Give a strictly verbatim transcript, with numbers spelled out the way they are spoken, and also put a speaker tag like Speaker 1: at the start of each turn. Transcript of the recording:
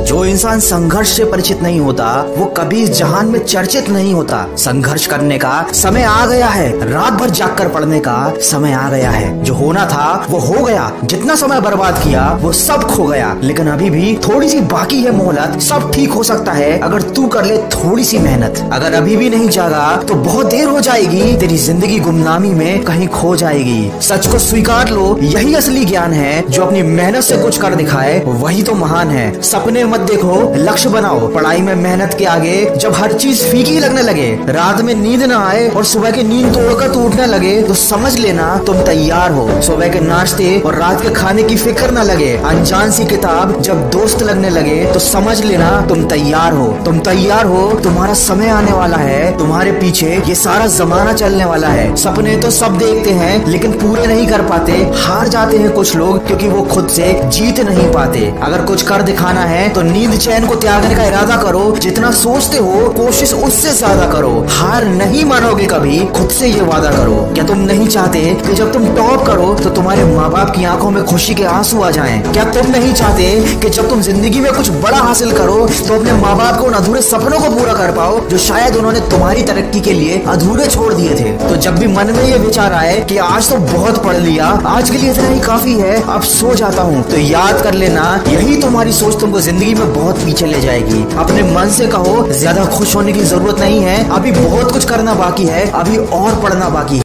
Speaker 1: जो इंसान संघर्ष से परिचित नहीं होता वो कभी इस जहान में चर्चित नहीं होता। संघर्ष करने का समय आ गया है, रात भर जाग कर पढ़ने का समय आ गया है। जो होना था वो हो गया, जितना समय बर्बाद किया वो सब खो गया, लेकिन अभी भी थोड़ी सी बाकी है मोहलत। सब ठीक हो सकता है अगर तू कर ले थोड़ी सी मेहनत। अगर अभी भी नहीं जागा तो बहुत देर हो जाएगी, तेरी जिंदगी गुमनामी में कहीं खो जाएगी। सच को स्वीकार लो, यही असली ज्ञान है। जो अपनी मेहनत से कुछ कर दिखाए वही तो महान है। सपने मत देखो, लक्ष्य बनाओ। पढ़ाई में मेहनत के आगे जब हर चीज फीकी लगने लगे, रात में नींद न आए और सुबह की नींद तोड़कर तू उठने लगे, तो समझ लेना तुम तैयार हो। सुबह के नाश्ते और रात के खाने की फिक्र न लगे, अनजान सी किताब जब दोस्त लगने लगे, तो समझ लेना तुम तैयार हो। तुम तैयार हो, तुम्हारा समय आने वाला है, तुम्हारे पीछे ये सारा जमाना चलने वाला है। सपने तो सब देखते हैं लेकिन पूरे नहीं कर पाते। हार जाते हैं कुछ लोग क्योंकि वो खुद से जीत नहीं पाते। अगर कुछ कर दिखाना है तो नींद चैन को त्यागने का इरादा करो। जितना सोचते हो कोशिश उससे ज्यादा करो। हार नहीं मानोगे कभी, खुद से ये वादा करो। क्या तुम नहीं चाहते कि जब तुम टॉप करो तो तुम्हारे माँ बाप की आंखों में खुशी के आंसू आ जाएं? क्या तुम नहीं चाहते कि जब तुम जिंदगी में कुछ बड़ा हासिल करो तो अपने माँ बाप को उन अधूरे सपनों को पूरा कर पाओ जो शायद उन्होंने तुम्हारी तरक्की के लिए अधूरे छोड़ दिए थे? तो जब भी मन में ये विचार आए कि आज तो बहुत पढ़ लिया, आज के लिए इतना ही काफी है, अब सो जाता हूँ, तो याद कर लेना यही तुम्हारी सोच तुमको जिंदगी में बहुत पीछे ले जाएगी। अपने मन से कहो ज्यादा खुश होने की जरूरत नहीं है, अभी बहुत कुछ करना बाकी है, अभी और पढ़ना बाकी है।